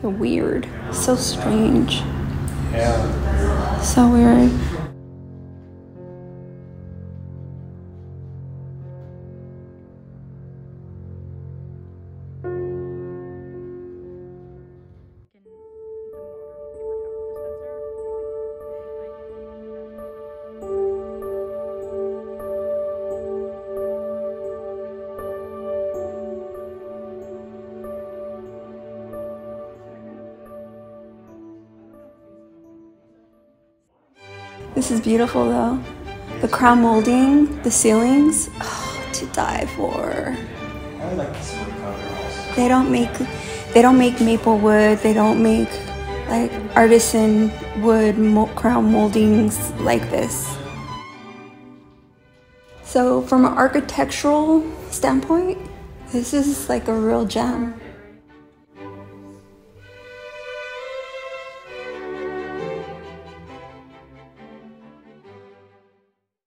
weird. So strange. Yeah. So weird. This is beautiful though. The crown molding, the ceilings, oh, to die for. I like this wood cover also. They don't make maple wood. They don't make like artisan wood crown moldings like this. So from an architectural standpoint, this is like a real gem.